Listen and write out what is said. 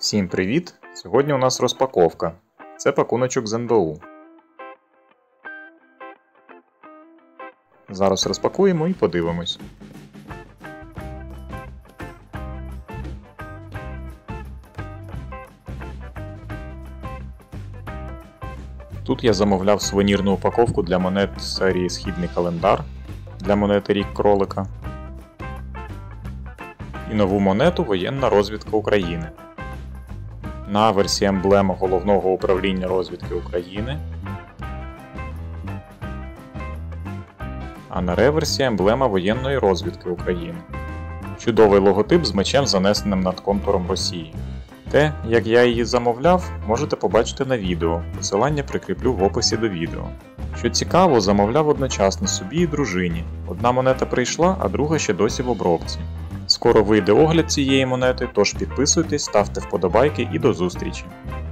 Всім привіт! Сьогодні у нас розпаковка. Це пакуночок з НБУ. Зараз розпакуємо і подивимось. Тут я замовляв сувенірну упаковку для монет серії Східний календар для монети Рік Кролика і нову монету Воєнна розвідка України. На аверсі емблема Головного управління розвідки України, а на реверсі емблема Воєнної розвідки України. Чудовий логотип з мечем, занесеним над контуром Росії. Те, як я її замовляв, можете побачити на відео, посилання прикріплю в описі до відео. Що цікаво, замовляв одночасно собі і дружині. Одна монета прийшла, а друга ще досі в обробці. Скоро вийде огляд цієї монети, тож підписуйтесь, ставте вподобайки і до зустрічі!